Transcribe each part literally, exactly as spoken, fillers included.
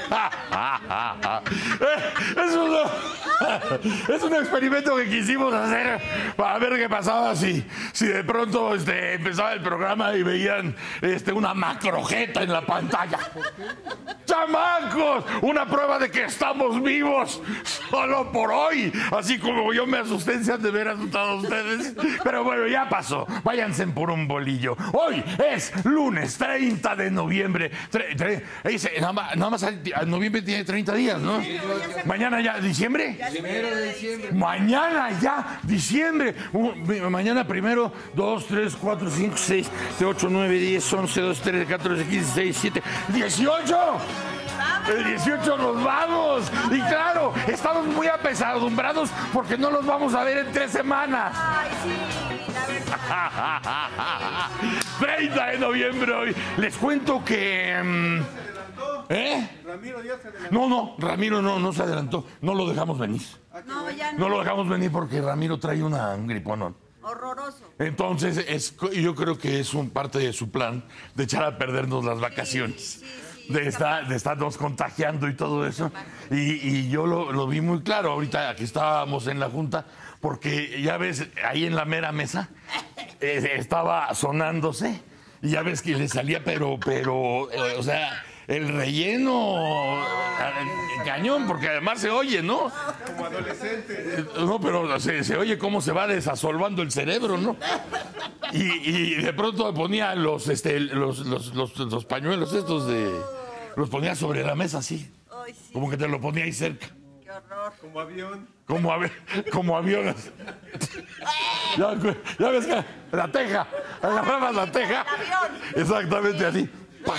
Es un, es un experimento que quisimos hacer para ver qué pasaba si, si de pronto este, empezaba el programa y veían este, una macrojeta en la pantalla. ¡Chamacos! Una prueba de que estamos vivos solo por hoy. Así como yo me asusté, se han de ver asustados ustedes. Pero bueno, ya pasó. Váyanse por un bolillo. Hoy es lunes treinta de noviembre. Tre, tre, dice, nada más, nada más noviembre tiene treinta días, ¿no? Sí, mañana ya, ¿diciembre? Primero de diciembre. Mañana ya, diciembre. Uh, mañana primero, dos, tres, cuatro, cinco, seis, ocho, nueve, diez, once, doce, trece, catorce, quince, dieciséis, diecisiete, dieciocho. El dieciocho nos vamos. Y claro, estamos muy apesadumbrados porque no los vamos a ver en tres semanas. Ay, sí, la verdad. treinta de noviembre hoy. Les cuento que... Um, ¿Eh? Ramiro ya se adelantó. No, no, Ramiro no, no se adelantó. No lo dejamos venir. No, ya no. No lo dejamos venir porque Ramiro trae una, un gripón. Horroroso. Entonces, es, yo creo que es un parte de su plan de echar a perdernos las vacaciones. Sí, sí, sí, de, estar, de estarnos contagiando y todo eso. Y, y yo lo, lo vi muy claro ahorita que estábamos en la junta, porque ya ves, ahí en la mera mesa eh, estaba sonándose y ya ves que le salía, pero, pero, eh, o sea... El relleno el cañón, porque además se oye, ¿no? Como adolescente. No, pero se, se oye cómo se va desasolvando el cerebro, ¿no? Y, y de pronto ponía los, este, los, los, los, los pañuelos estos de... Los ponía sobre la mesa, así. Ay, sí. Como que te lo ponía ahí cerca. Qué horror. Como avión. Como, ave, como aviones. Ya, ya ves que la teja, agarrabas la teja. El avión. Exactamente así.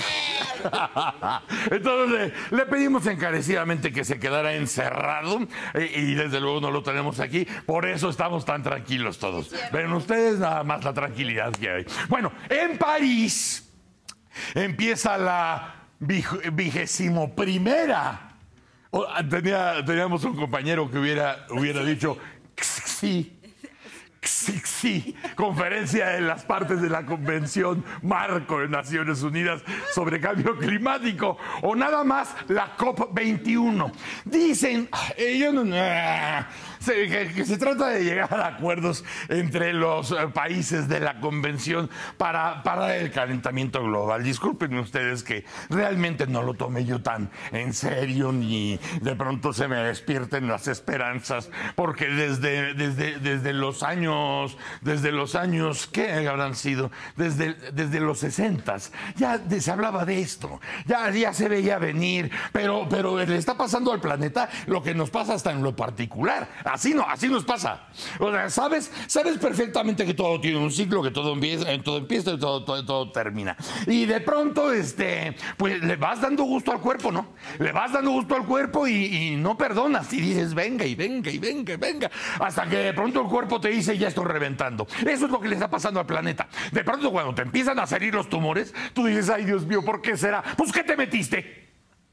Entonces le pedimos encarecidamente que se quedara encerrado y, y desde luego no lo tenemos aquí, por eso estamos tan tranquilos todos. Ven ustedes nada más la tranquilidad que hay. Bueno, en París empieza la vigésimo primera. Tenía, teníamos un compañero que hubiera, hubiera dicho sí. Sí, sí, conferencia de las partes de la Convención Marco de Naciones Unidas sobre Cambio Climático, o nada más la COP veintiuno. Dicen, ellos no, que, que se trata de llegar a acuerdos entre los países de la Convención para, para el calentamiento global. Disculpen ustedes que realmente no lo tomé yo tan en serio, ni de pronto se me despierten las esperanzas, porque desde, desde, desde los años desde los años, ¿qué habrán sido? Desde, desde los sesentas, ya se hablaba de esto, ya, ya se veía venir, pero, pero le está pasando al planeta lo que nos pasa hasta en lo particular. Así no, así nos pasa. O sea, sabes, sabes perfectamente que todo tiene un ciclo, que todo empieza, todo empieza y todo, todo, todo termina. Y de pronto, este, pues le vas dando gusto al cuerpo, ¿no? Le vas dando gusto al cuerpo y, y no perdonas. Y dices, venga, y venga, y venga, y venga. Hasta que de pronto el cuerpo te dice, ya estoy reventando. Eso es lo que le está pasando al planeta. De pronto, cuando te empiezan a salir los tumores, tú dices, ay, Dios mío, ¿por qué será? Pues, ¿qué te metiste?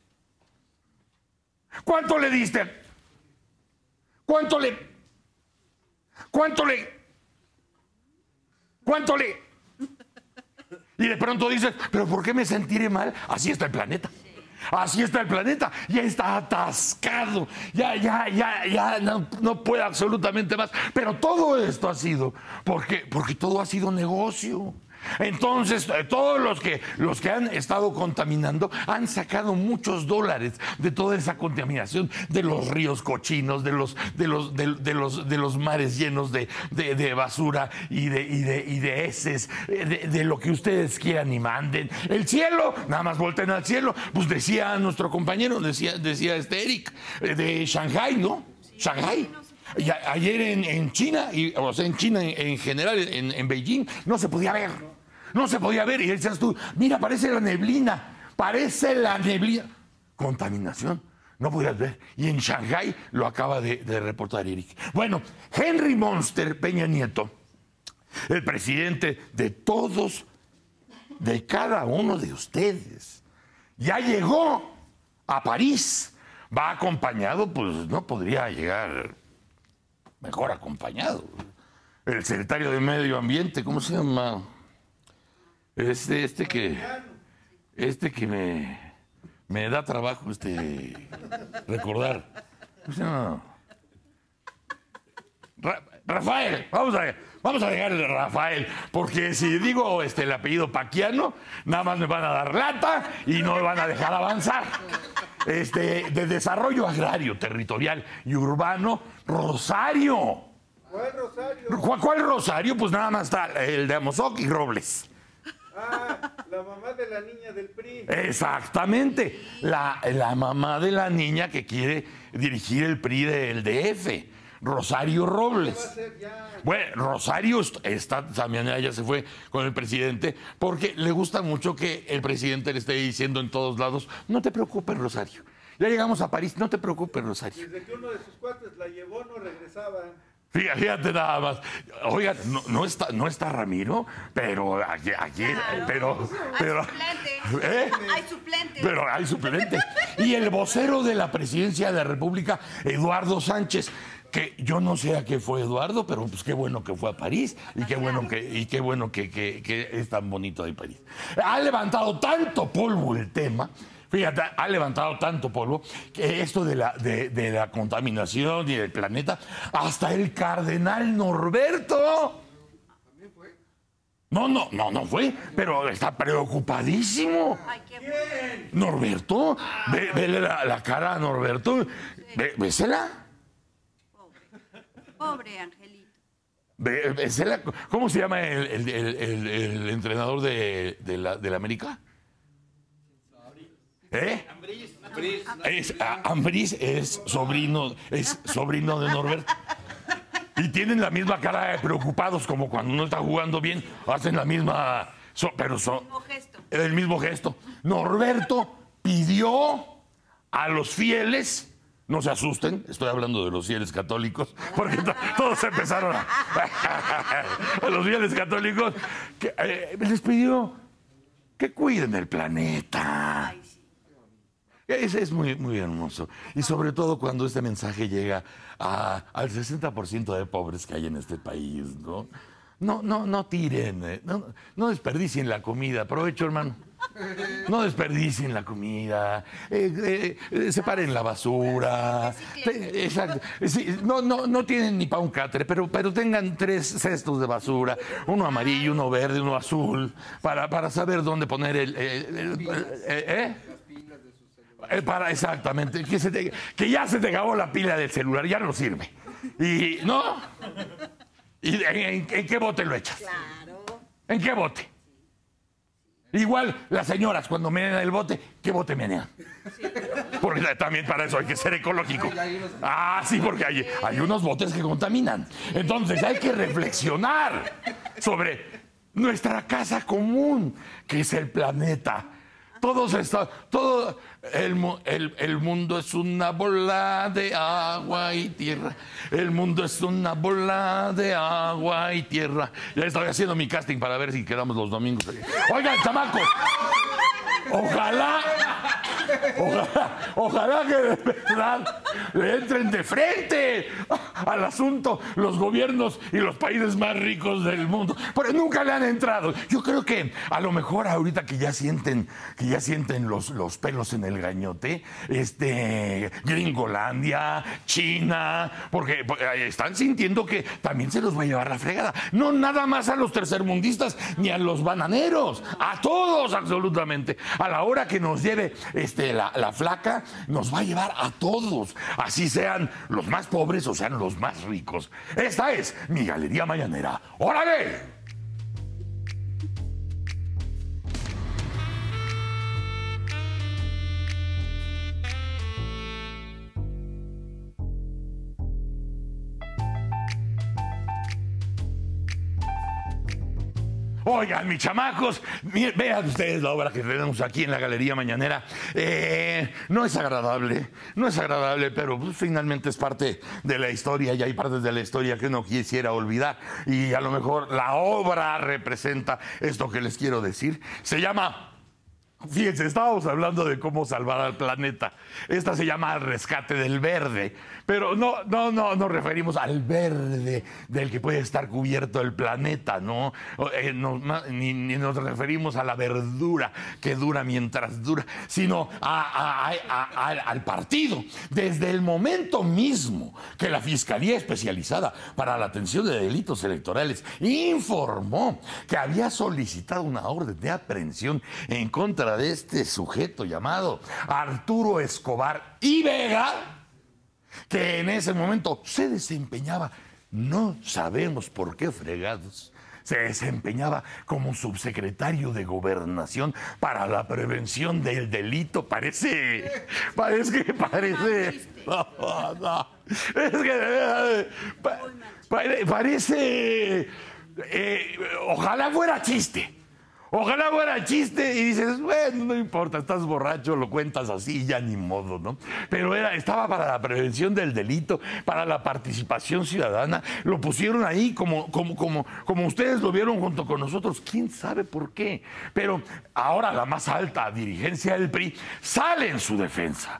¿Cuánto le diste? ¿Cuánto le? ¿Cuánto le? ¿Cuánto le? Y de pronto dices, ¿pero por qué me sentiré mal? Así está el planeta. Así está el planeta, ya está atascado, ya, ya, ya, ya no, no puede absolutamente más. Pero todo esto ha sido porque, porque todo ha sido negocio. Entonces, todos los que, los que han estado contaminando han sacado muchos dólares de toda esa contaminación, de los ríos cochinos, de los, de los, de, de los, de los mares llenos de, de, de basura y de, y de, y de heces, de, de lo que ustedes quieran y manden. El cielo, nada más volteen al cielo, pues decía nuestro compañero, decía, decía este Eric, de Shanghái, ¿no? Shanghái. Y a, ayer en, en China, y, o sea, en China en, en general, en, en Beijing, no se podía ver. No se podía ver. Y decías tú, mira, parece la neblina. Parece la neblina. Contaminación. No podías ver. Y en Shanghái lo acaba de, de reportar Eric. Bueno, Henry Monster Peña Nieto, el presidente de todos, de cada uno de ustedes, ya llegó a París. Va acompañado, pues no podría llegar mejor acompañado. El secretario de Medio Ambiente, ¿cómo se llama? Este, este que, este que me, me da trabajo este recordar. Pues, no. Ra Rafael, vamos a, vamos a dejarle Rafael, porque si digo este, el apellido Paquiano, nada más me van a dar lata y no me van a dejar avanzar. Este, de Desarrollo Agrario, Territorial y Urbano, Rosario. ¿Cuál Rosario? ¿Cuál, cuál Rosario? Pues nada más está el de Amozoc y Robles. Ah, la mamá de la niña del P R I. Exactamente, la, la mamá de la niña que quiere dirigir el P R I del D F, Rosario ¿Qué va a Robles. hacer ya? Bueno, Rosario está, también ella se fue con el presidente porque le gusta mucho que el presidente le esté diciendo en todos lados, no te preocupes, Rosario. Ya llegamos a París, no te preocupes, Rosario. Desde que uno de sus cuates la llevó, no regresaba. Fíjate, fíjate nada más. Oiga, no, no está, no está Ramiro, pero aquí, aquí, Claro. pero, pero, Hay suplente. ¿eh? Hay suplente. Pero hay suplente. Y el vocero de la presidencia de la República, Eduardo Sánchez, que yo no sé a qué fue Eduardo, pero pues qué bueno que fue a París y qué bueno que, y qué bueno que, que, que es tan bonito de París. Ha levantado tanto polvo el tema. Fíjate, ha levantado tanto polvo que esto de la, de, de la contaminación y del planeta, hasta el cardenal Norberto. ¿También fue? No, no, no, no fue, pero está preocupadísimo. Ay, qué bueno. Norberto, ve, vele la, la cara a Norberto, ve, vésela, Pobre. Pobre Angelito. ve, vésela. ¿Cómo se llama el, el, el, el, el entrenador de, de, la, de la América? ¿Eh? Es, a- Ambriz es sobrino, es sobrino de Norberto. Y tienen la misma cara de preocupados como cuando uno está jugando bien, hacen la misma, so- pero son Mismo gesto. el mismo gesto. Norberto pidió a los fieles, no se asusten, estoy hablando de los fieles católicos, porque to- todos empezaron a, a los fieles católicos, que, eh, les pidió que cuiden el planeta. Ay, sí. Es, es muy, muy hermoso. Y sobre todo cuando este mensaje llega a- al sesenta por ciento de pobres que hay en este país, ¿no? No, no, no tiren, eh, no, no desperdicien la comida. Provecho, hermano. No desperdicien la comida. eh, eh, eh, separen la basura. Te- exacto. Sí, no, no, no tienen ni para un catre, pero, pero tengan tres cestos de basura. Uno amarillo, uno verde, uno azul, para, para saber dónde poner el... el- el- el- ¿eh? Eh, para, exactamente, que, se te- que ya se te acabó la pila del celular, ya no sirve. Y, ¿no? ¿Y en, en- en qué bote lo echas? Claro. ¿En qué bote? Igual las señoras cuando menean el bote, ¿qué bote menean? Porque también para eso hay que ser ecológico. Ah, sí, porque hay, hay unos botes que contaminan. Entonces hay que reflexionar sobre nuestra casa común, que es el planeta. Todos está, todo el, mu- el, el mundo es una bola de agua y tierra. El mundo es una bola de agua y tierra. Ya estoy haciendo mi casting para ver si quedamos los domingos. Oigan, chamacos, ojalá, ojalá, ojalá que de verdad le entren de frente al asunto los gobiernos y los países más ricos del mundo. Pero nunca le han entrado. Yo creo que a lo mejor ahorita que ya sienten, que ya sienten los, los pelos en el gañote, este, Gringolandia, China, porque porque están sintiendo que también se los va a llevar la fregada. No nada más a los tercermundistas ni a los bananeros, a todos absolutamente. A la hora que nos lleve este, la, la flaca, nos va a llevar a todos, así sean los más pobres o sean los más ricos. Esta es mi Galería Mañanera. ¡Órale! Oigan, mis chamacos, miren, vean ustedes la obra que tenemos aquí en la Galería Mañanera. Eh, no es agradable, no es agradable, pero pues, finalmente es parte de la historia y hay partes de la historia que uno quisiera olvidar. Y a lo mejor la obra representa esto que les quiero decir. Se llama Fíjense, estábamos hablando de cómo salvar al planeta. Esta se llama El Rescate del Verde. Pero no, no, no nos referimos al verde del que puede estar cubierto el planeta, ¿no? Eh, no ni, ni nos referimos a la verdura que dura mientras dura, sino a, a, a, a, al partido. Desde el momento mismo que la Fiscalía Especializada para la Atención de Delitos Electorales informó que había solicitado una orden de aprehensión en contra de este sujeto llamado Arturo Escobar y Vega, que en ese momento se desempeñaba, no sabemos por qué fregados, se desempeñaba como subsecretario de Gobernación para la prevención del delito. Parece, parece que parece, no, no, es que pa, pare, parece, eh, ojalá fuera chiste. Ojalá fuera chiste y dices, bueno, no importa, estás borracho, lo cuentas así, ya ni modo, ¿no? Pero era, estaba para la prevención del delito, para la participación ciudadana, lo pusieron ahí como, como, como, como ustedes lo vieron junto con nosotros, quién sabe por qué. Pero ahora la más alta dirigencia del P R I sale en su defensa.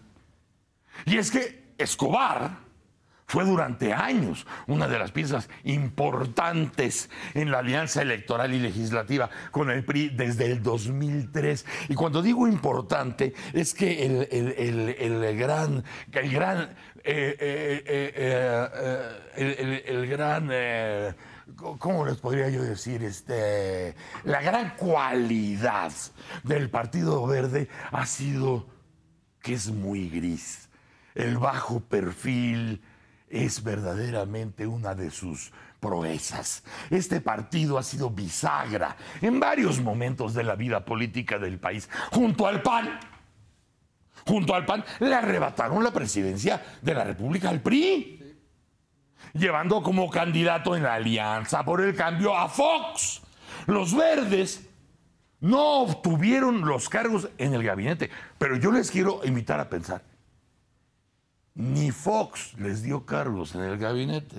Y es que Escobar fue durante años una de las piezas importantes en la alianza electoral y legislativa con el P R I desde el dos mil tres. Y cuando digo importante, es que el, el, el, el gran, el gran, eh, eh, eh, eh, el, el, el gran, eh, ¿cómo les podría yo decir? Este, la gran cualidad del Partido Verde ha sido que es muy gris. El bajo perfil es verdaderamente una de sus proezas. Este partido ha sido bisagra en varios momentos de la vida política del país. Junto al P A N, junto al P A N, le arrebataron la presidencia de la República al P R I, llevando como candidato en la Alianza por el Cambio a Fox. Los verdes no obtuvieron los cargos en el gabinete, pero yo les quiero invitar a pensar. Ni Fox les dio cargos en el gabinete.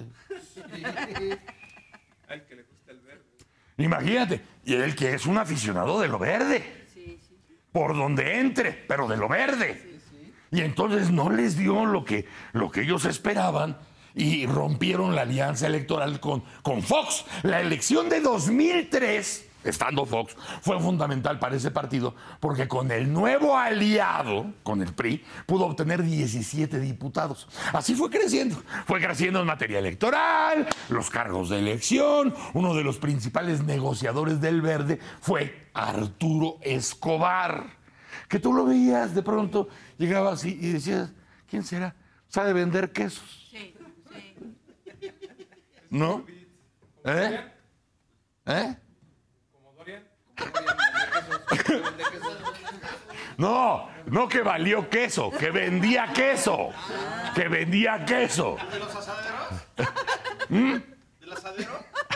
Al que le gusta el verde. Imagínate, y él que es un aficionado de lo verde. Sí, sí. Por donde entre, pero de lo verde. Sí, sí. Y entonces no les dio lo que, lo que ellos esperaban y rompieron la alianza electoral con, con Fox. La elección de dos mil tres, estando Fox, fue fundamental para ese partido porque con el nuevo aliado, con el P R I, pudo obtener diecisiete diputados. Así fue creciendo. Fue creciendo en materia electoral, los cargos de elección. Uno de los principales negociadores del Verde fue Arturo Escobar, que tú lo veías de pronto, llegaba así y decías, ¿quién será? ¿Sabe vender quesos? Sí, sí. ¿No? ¿Eh? ¿Eh? No, no que valió queso, que vendía queso, que vendía queso. ¿De los asaderos? ¿Mm? ¿Del asadero?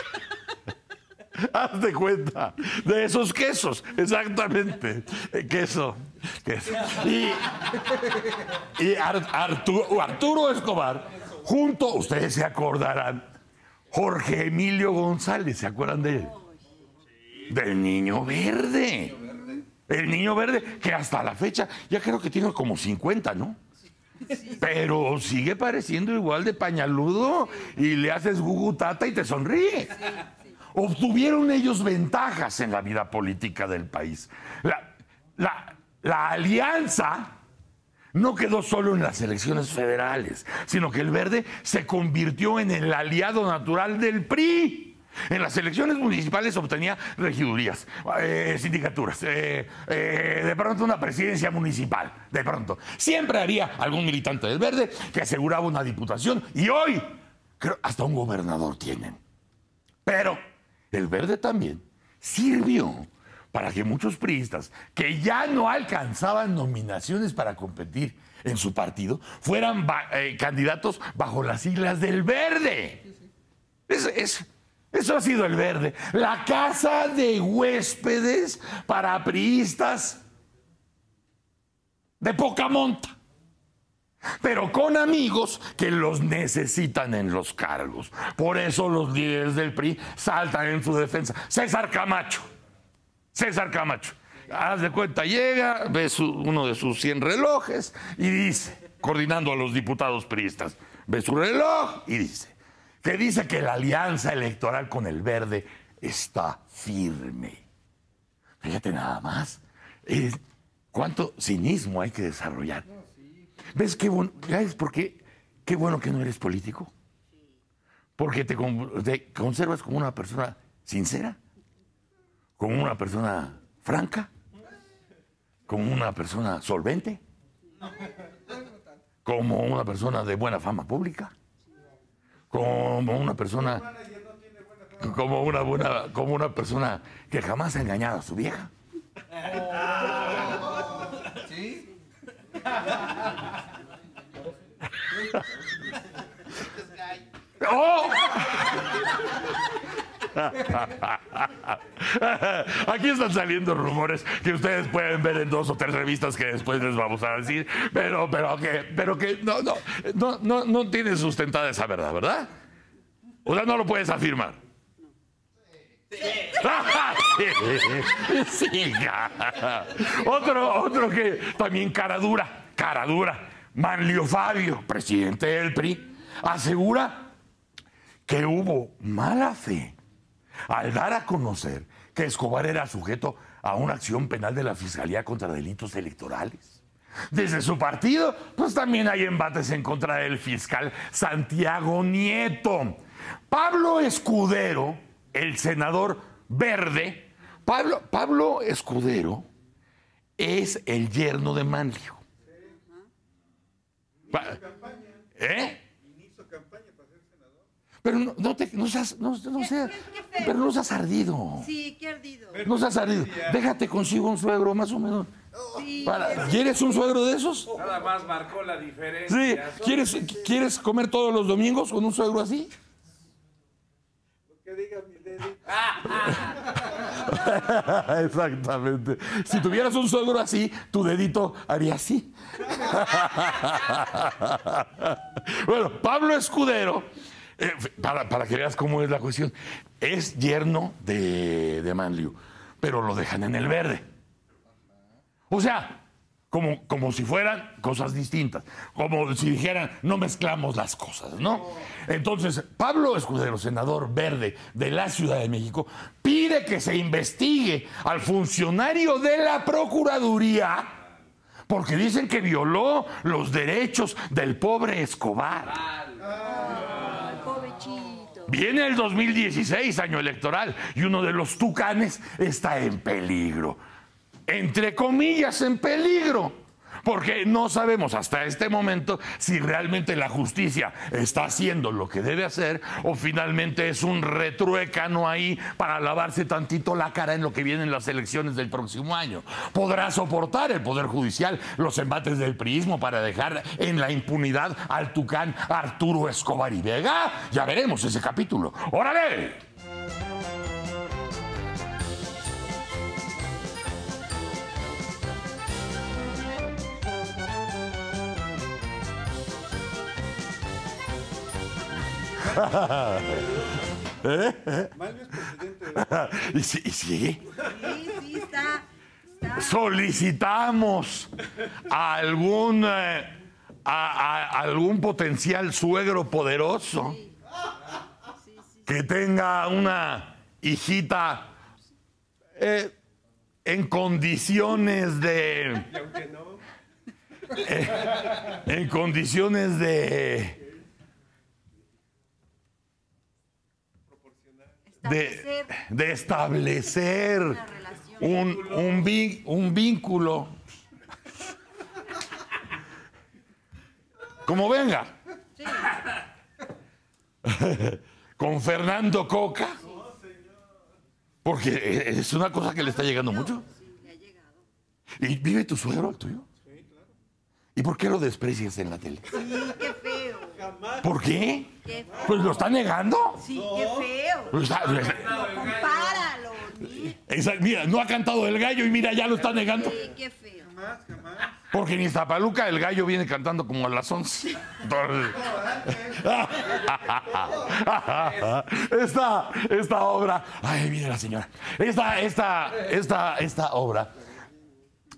Haz de cuenta, de esos quesos, exactamente, eh, queso, queso. Y, y Ar- Arturo, Arturo Escobar, junto, ustedes se acordarán, Jorge Emilio González, ¿se acuerdan de él? Del Niño Verde. El Niño Verde, que hasta la fecha, ya creo que tiene como cincuenta, ¿no? Pero sigue pareciendo igual de pañaludo y le haces gugu tata y te sonríe. Obtuvieron ellos ventajas en la vida política del país. La, la, la alianza no quedó solo en las elecciones federales, sino que el Verde se convirtió en el aliado natural del P R I. En las elecciones municipales obtenía regidurías, eh, sindicaturas, eh, eh, de pronto una presidencia municipal, de pronto. Siempre había algún militante del Verde que aseguraba una diputación y hoy creo hasta un gobernador tienen. Pero el Verde también sirvió para que muchos priistas que ya no alcanzaban nominaciones para competir en su partido fueran eh, candidatos bajo las siglas del Verde. Es... es Eso ha sido el Verde. La casa de huéspedes para priistas de poca monta, pero con amigos que los necesitan en los cargos. Por eso los líderes del P R I saltan en su defensa. César Camacho. César Camacho. haz de cuenta, llega, ve su, uno de sus cien relojes y dice, coordinando a los diputados priistas, ve su reloj y dice, que dice que la alianza electoral con el Verde está firme. Fíjate nada más, eh, cuánto cinismo hay que desarrollar. ¿Ves qué bueno? ¿Sabes por qué? Qué bueno que no eres político. Porque te, te conservas como una persona sincera, como una persona franca, como una persona solvente, como una persona de buena fama pública, como una persona, como una buena, como una persona que jamás ha engañado a su vieja. ¿Sí? ¡Oh! Aquí están saliendo rumores que ustedes pueden ver en dos o tres revistas que después les vamos a decir, pero, pero que, pero que no, no, no, no, no tiene sustentada esa verdad, ¿verdad? O sea, no lo puedes afirmar. Sí. Sí. Otro, otro que también cara dura, cara dura. Manlio Fabio, presidente del P R I, asegura que hubo mala fe al dar a conocer que Escobar era sujeto a una acción penal de la Fiscalía contra delitos electorales. Desde su partido, pues también hay embates en contra del fiscal Santiago Nieto. Pablo Escudero, el senador verde, Pablo, Pablo Escudero es el yerno de Manlio. ¿Eh? Pero no, no, te, no seas, no, no seas, pero no seas ardido. Sí, qué ardido. No seas ardido. Déjate consigo un suegro, más o menos. Sí, Para, ¿quieres un suegro de esos? Nada más marcó la diferencia. Sí. ¿Quieres, ¿Quieres comer todos los domingos con un suegro así? Lo que diga mi dedito. Exactamente. Si tuvieras un suegro así, tu dedito haría así. Bueno, Pablo Escudero, eh, para, para que veas cómo es la cuestión, es yerno de, de Manlio, pero lo dejan en el Verde. O sea, como, como si fueran cosas distintas, como si dijeran, no mezclamos las cosas, ¿no? Entonces, Pablo Escudero, senador verde de la Ciudad de México, pide que se investigue al funcionario de la Procuraduría porque dicen que violó los derechos del pobre Escobar. Ay, pobrecito. Viene el dos mil dieciséis, año electoral, y uno de los tucanes está en peligro. Entre comillas, en peligro. Porque no sabemos hasta este momento si realmente la justicia está haciendo lo que debe hacer o finalmente es un retruécano ahí para lavarse tantito la cara en lo que vienen las elecciones del próximo año. ¿Podrá soportar el Poder Judicial los embates del priismo para dejar en la impunidad al tucán Arturo Escobar y Vega? Ya veremos ese capítulo. ¡Órale! ¿Eh? Manlio es presidente de... ¿Y sí? ¿Y sí? Sí, sí, está. está. Solicitamos a algún, eh, a, a algún potencial suegro poderoso Sí. Sí, sí, que tenga una hijita eh, en condiciones de... Y aunque no, eh, en condiciones de... De, Establecer de establecer una relación. un, un, vin- un vínculo. Como venga. Sí. Con Fernando Coca. Porque es una cosa que le está llegando mucho. Sí, le ha llegado. ¿Y vive tu suegro, el tuyo? ¿Y por qué lo desprecias en la tele? Sí, qué feo. ¿Por qué? Qué feo. Pues lo está negando. Sí, qué feo. Lo está- lo está- Compáralo. Sí, Esa- mira, no ha cantado el gallo y mira, ya lo está negando. sí, qué feo. jamás, jamás. Porque en Iztapaluca el gallo viene cantando como a las once. Entonces, esta, esta obra, ay, viene la señora. Esta, esta, esta, esta obra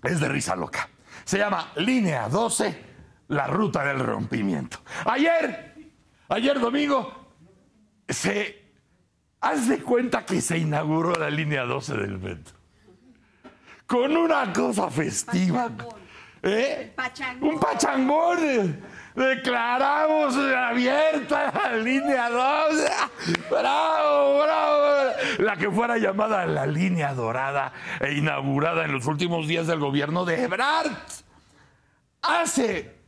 es de risa loca. Se llama Línea doce, la ruta del rompimiento. Ayer, ayer domingo, se... Haz de cuenta que se inauguró la Línea doce del metro. Con una cosa festiva. Pachangón. ¿Eh? Pachangón. Un pachangón. Declaramos abierta la Línea doce. ¡Bravo, bravo! La que fuera llamada la Línea Dorada e inaugurada en los últimos días del gobierno de Ebrard. Hace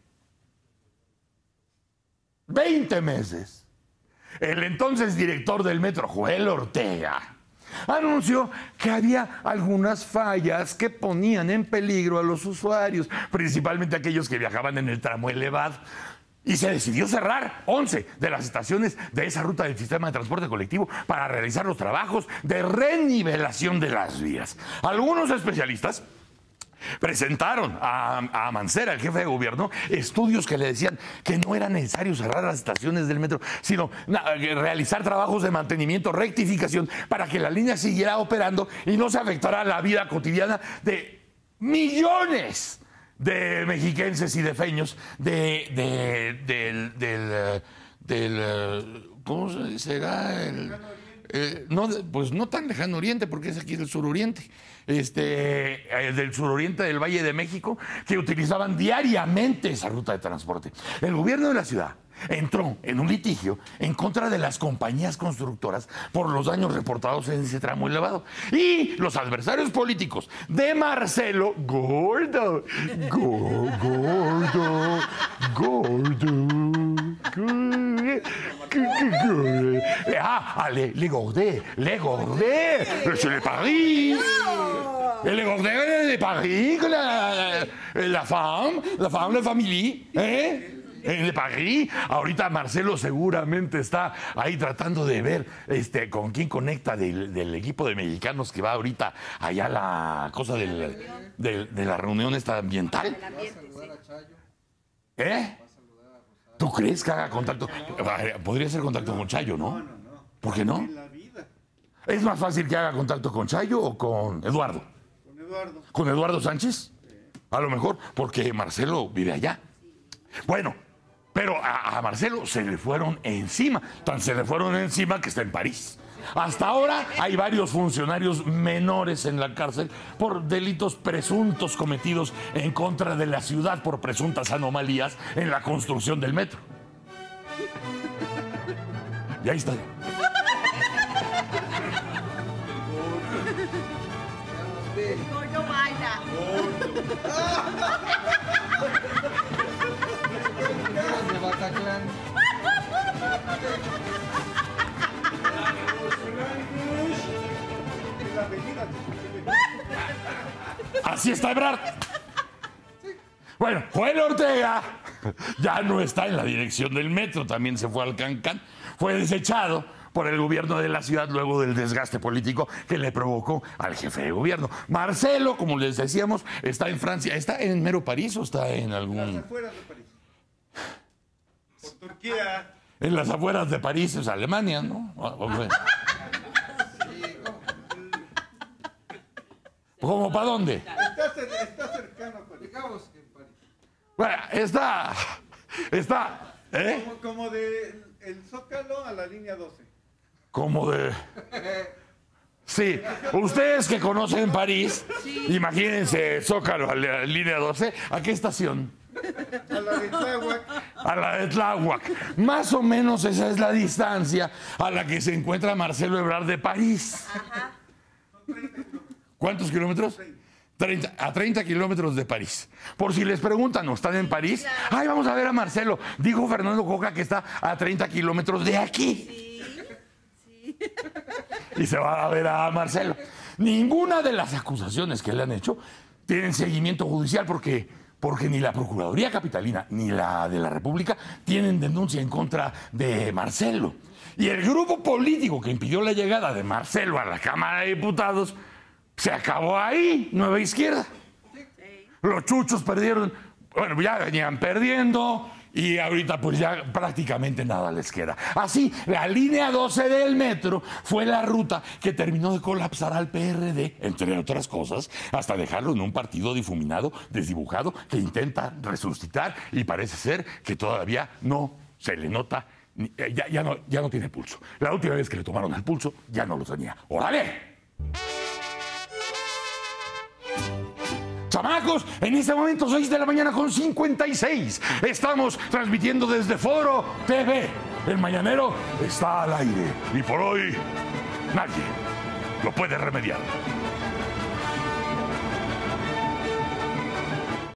veinte meses. El entonces director del metro, Joel Ortega, anunció que había algunas fallas que ponían en peligro a los usuarios, principalmente aquellos que viajaban en el tramo elevado. Y se decidió cerrar once de las estaciones de esa ruta del sistema de transporte colectivo para realizar los trabajos de renivelación de las vías. Algunos especialistas presentaron a, a Mancera, el jefe de gobierno, estudios que le decían que no era necesario cerrar las estaciones del metro, sino na, realizar trabajos de mantenimiento, rectificación, para que la línea siguiera operando y no se afectara la vida cotidiana de millones de mexiquenses y de feños de, de, del, del, del, ¿cómo será? El, eh, no, pues no tan lejano oriente, porque es aquí del suroriente. Este, eh, del suroriente del Valle de México, que utilizaban diariamente esa ruta de transporte. El gobierno de la ciudad entró en un litigio en contra de las compañías constructoras por los daños reportados en ese tramo elevado. Y los adversarios políticos de Marcelo, gordo, go, gordo, gordo, gordo, gordo. Ah, le, le gordé, le gordé, c'est le Paris. Le gordé de Paris, la, la femme, la femme, la familia, ¿eh? En París, ahorita Marcelo seguramente está ahí tratando de ver este, con quién conecta del, del equipo de mexicanos que va ahorita allá a la cosa del, del, de la reunión esta ambiental. ¿Eh? ¿Tú crees que haga contacto? Podría ser contacto con Chayo, ¿no? No, no, no. ¿Por qué no? En la vida. ¿Es más fácil que haga contacto con Chayo o con Eduardo? Con Eduardo. ¿Con Eduardo Sánchez? A lo mejor, porque Marcelo vive allá. Bueno, pero a, a Marcelo se le fueron encima. Tan se le fueron encima que está en París. Hasta ahora hay varios funcionarios menores en la cárcel por delitos presuntos cometidos en contra de la ciudad por presuntas anomalías en la construcción del metro. Y ahí está. Gordo baila. De Bataclan. Así está Ebrard. Bueno, Joel Ortega ya no está en la dirección del metro, también se fue al Cancán. Fue desechado por el gobierno de la ciudad luego del desgaste político que le provocó al jefe de gobierno. Marcelo, como les decíamos, está en Francia. ¿Está en mero París o está en Las algún...? afueras de París. Por Turquía. En las afueras de París, es Alemania, ¿no? O- o- bueno. ¿Cómo para dónde? Está, cer- está cercano a París. Digamos que en París. Bueno, está... Está... ¿Eh? Como, como de el Zócalo a la línea doce. Como de... Sí, ustedes que conocen París, imagínense Zócalo, a la línea doce, ¿a qué estación? A la de Tláhuac. A la de Tláhuac. Más o menos esa es la distancia a la que se encuentra Marcelo Ebrard de París. ¿Cuántos kilómetros? treinta, a treinta kilómetros de París. Por si les preguntan, ¿no están en París? Ay, vamos a ver a Marcelo. Dijo Fernando Coca que está a treinta kilómetros de aquí. Y se va a ver a Marcelo. Ninguna de las acusaciones que le han hecho tienen seguimiento judicial porque, porque ni la Procuraduría Capitalina ni la de la República tienen denuncia en contra de Marcelo. Y el grupo político que impidió la llegada de Marcelo a la Cámara de Diputados se acabó ahí, Nueva Izquierda. Los chuchos perdieron, bueno, ya venían perdiendo Y ahorita pues ya prácticamente nada les queda. Así, la línea doce del metro fue la ruta que terminó de colapsar al P R D, entre otras cosas, hasta dejarlo en un partido difuminado, desdibujado, que intenta resucitar y parece ser que todavía no se le nota, ni- eh, ya, ya, no, ya no tiene pulso. La última vez que le tomaron el pulso ya no lo tenía. ¡Órale! Chamacos, en este momento seis de la mañana con cincuenta y seis. Estamos transmitiendo desde Foro T V. El mañanero está al aire y por hoy nadie lo puede remediar.